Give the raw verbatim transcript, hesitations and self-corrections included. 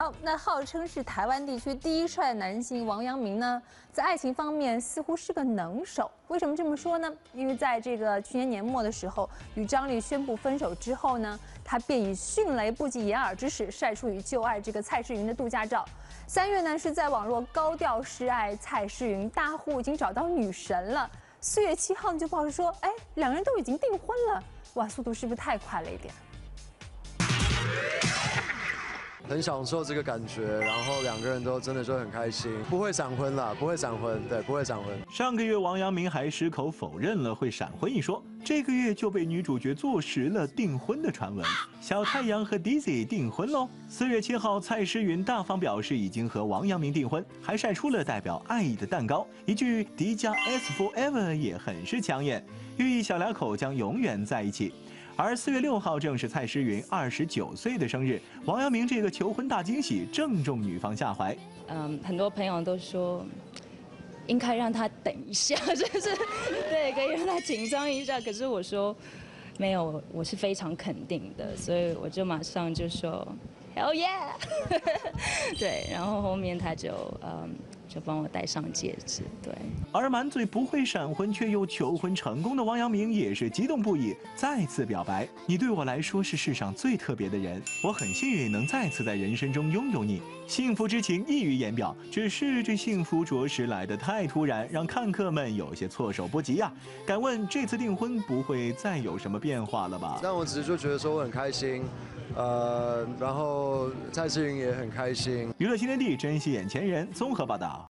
好，那号称是台湾地区第一帅男星王阳明呢，在爱情方面似乎是个能手。为什么这么说呢？因为在这个去年年末的时候，与张丽宣布分手之后呢，他便以迅雷不及掩耳之势晒出与旧爱这个蔡诗芸的度假照。三月呢，是在网络高调示爱蔡诗芸，大呼已经找到女神了。四月七号呢，就爆出说，哎，两个人都已经订婚了。哇，速度是不是太快了一点？ 很享受这个感觉，然后两个人都真的就很开心，不会闪婚啦，不会闪婚，对，不会闪婚。 上个月王阳明还矢口否认了会闪婚一说，这个月就被女主角坐实了订婚的传闻。小太阳和 Daisy 订婚喽！四月七号，蔡诗芸大方表示已经和王阳明订婚，还晒出了代表爱意的蛋糕，一句“迪迦 S Forever” 也很是抢眼，寓意小两口将永远在一起。 而四月六号正是蔡诗芸二十九岁的生日，王阳明这个求婚大惊喜正中女方下怀。 嗯，很多朋友都说，应该让他等一下，就是对，可以让他紧张一下。可是我说没有，我是非常肯定的，所以我就马上就说 Hell yeah， 对，然后后面他就嗯。 就帮我戴上戒指，对。 而满嘴不会闪婚却又求婚成功的王阳明也是激动不已，再次表白：“你对我来说是世上最特别的人，我很幸运能再次在人生中拥有你，幸福之情溢于言表。只是这幸福着实来得太突然，让看客们有些措手不及呀、啊。敢问这次订婚不会再有什么变化了吧？” 但我只是就觉得说我很开心，呃，然后蔡诗芸也很开心。 娱乐新天地珍惜眼前人综合报道。